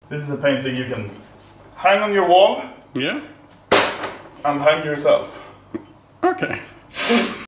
This is a painting you can hang on your wall. Yeah. And hang yourself. Okay.